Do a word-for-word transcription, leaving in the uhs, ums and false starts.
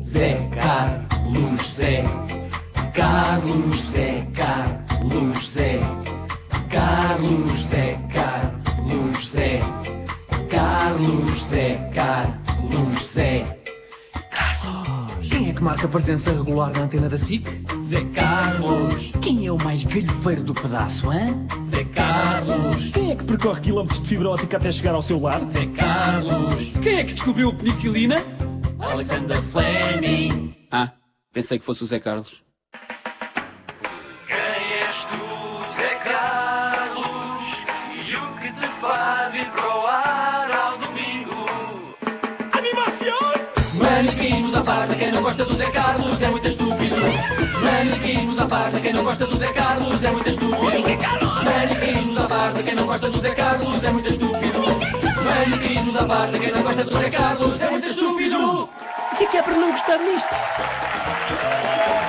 Zé Carlos, Zé Carlos, Zé Carlos, Zé Carlos, Zé Carlos, Zé Carlos, Zé Carlos, Zé Carlos. Quem é que marca presença regular na antena da S I C? Zé Carlos, Quem é o mais galhofeiro do pedaço, hein? Zé Carlos, Quem é que percorre quilómetros de fibra óptica até chegar ao seu lar? Zé Carlos, Quem é que descobriu a penicilina? Alexander Fleming. Ah, pensei que fosse o Zé Carlos. Quem és tu, Zé Carlos? E o que te faz ir para o ar ao domingo? Animação! Maniquinhos à parte, quem não gosta do Zé Carlos é muito estúpido. Maniquinhos à parte, quem não gosta do Zé Carlos é muito estúpido. Maniquinhos à parte, quem não gosta do Zé Carlos é muito estúpido. Maniquinhos à parte, quem não gosta do Zé Carlos é muito estúpido. O que é que é para não gostar nisto?